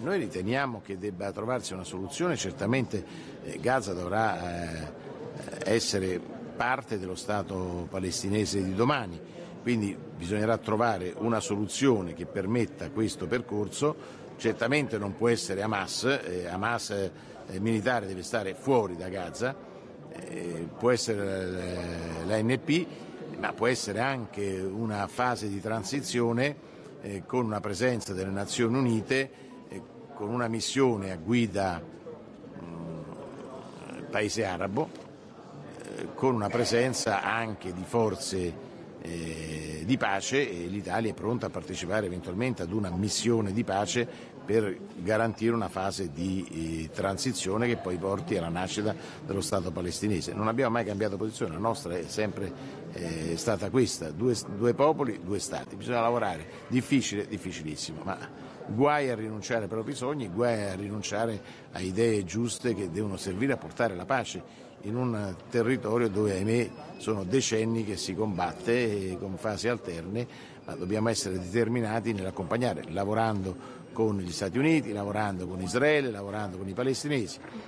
Noi riteniamo che debba trovarsi una soluzione, certamente Gaza dovrà essere parte dello Stato palestinese di domani, quindi bisognerà trovare una soluzione che permetta questo percorso. Certamente non può essere Hamas, Hamas militare deve stare fuori da Gaza, può essere l'ANP, ma può essere anche una fase di transizione con una presenza delle Nazioni Unite, con una missione a guida paese arabo, con una presenza anche di forze di pace, e l'Italia è pronta a partecipare eventualmente ad una missione di pace per garantire una fase di transizione che poi porti alla nascita dello Stato palestinese. Non abbiamo mai cambiato posizione, la nostra è sempre stata questa: due popoli, due Stati. Bisogna lavorare, difficile, difficilissimo, ma guai a rinunciare ai propri sogni, guai a rinunciare a idee giuste che devono servire a portare la pace in un territorio dove, ahimè, sono decenni che si combatte con fasi alterne, ma dobbiamo essere determinati nell'accompagnare, lavorando con gli Stati Uniti, lavorando con Israele, lavorando con i palestinesi,